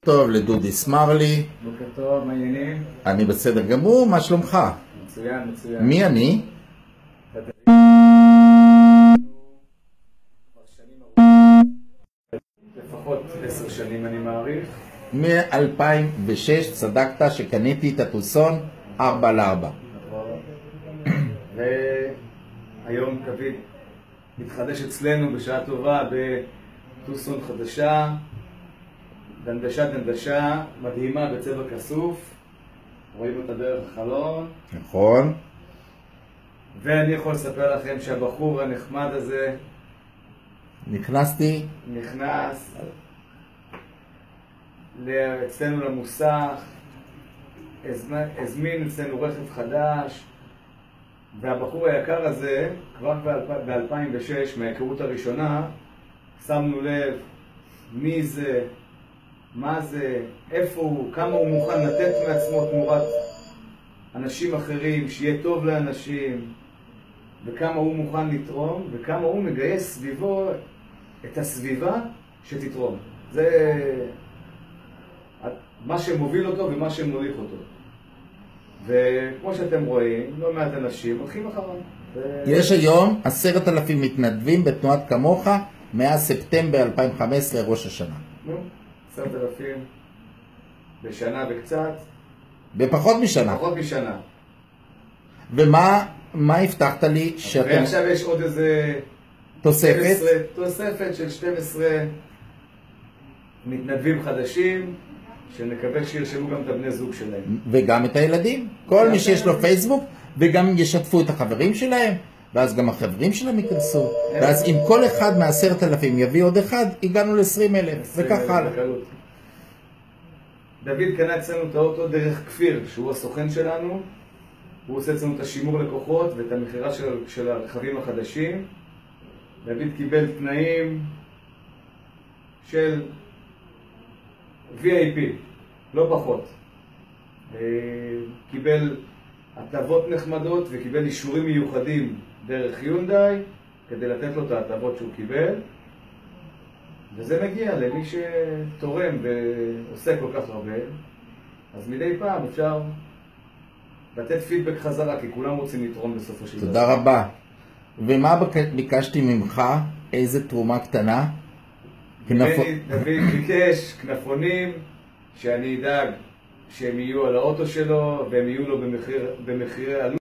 טוב לדודי סמרלי. בוקר טוב, מה העניינים? אני בסדר גמור, מה שלומך? מצוין, מצוין. מי אני? לפחות 10 שנים אני מעריך. מ-2006 צדקת שקניתי את הטוסון 4x4. והיום קווית מתחדש אצלנו בשעה טובה בטוסון חדשה, דנדשה מדהימה בצבע כסוף, רואים אותה דרך החלון. נכון. ואני יכול לספר לכם שהבחור הנחמד הזה נכנס אצלנו למוסך, הזמין אצלנו רכב חדש, והבחור היקר הזה כבר ב-2006 מההיכרות הראשונה שמנו לב מי זה, מה זה, איפה הוא, כמה הוא מוכן לתת מעצמו תמורת אנשים אחרים, שיהיה טוב לאנשים, וכמה הוא מוכן לתרום, וכמה הוא מגייס סביבו את הסביבה שתתרום. זה מה שמוביל אותו ומה שמוליך אותו. וכמו שאתם רואים, לא מעט אנשים הולכים אחריו. יש היום 10,000 מתנדבים בתנועת כמוך מאז ספטמבר 2015 ראש השנה. 10,000 בשנה וקצת. בפחות משנה. פחות משנה. ומה הבטחת לי שאתם... ועכשיו יש עוד איזה... תוספת של 12 מתנדבים חדשים, שנקווה שירשמו גם את הבני זוג שלהם. וגם את הילדים. כל מי שיש לו פייסבוק, וגם ישתפו את החברים שלהם, ואז גם החברים שלהם ייכנסו. ואז אם כל אחד מ10,000 יביא עוד אחד, הגענו ל20,000, וכך הלאה. דוד קנה אצלנו את האוטו דרך כפיר, שהוא הסוכן שלנו. הוא עושה אצלנו את השימור לקוחות ואת המחירה של הרכבים החדשים. דוד קיבל תנאים של VIP, לא פחות. קיבל הטבות נחמדות וקיבל אישורים מיוחדים דרך יונדאי כדי לתת לו את ההטבות שהוא קיבל. וזה מגיע למי שתורם ועושה כל כך הרבה. אז מדי פעם אפשר לתת פידבק חזרה, כי כולם רוצים לתרום בסופו של דבר. תודה רבה. ומה ביקשתי ממך? איזה תרומה קטנה? דוד ביקש כנפונים שאני אדאג שהם יהיו על האוטו שלו והם יהיו לו במחירי עלות.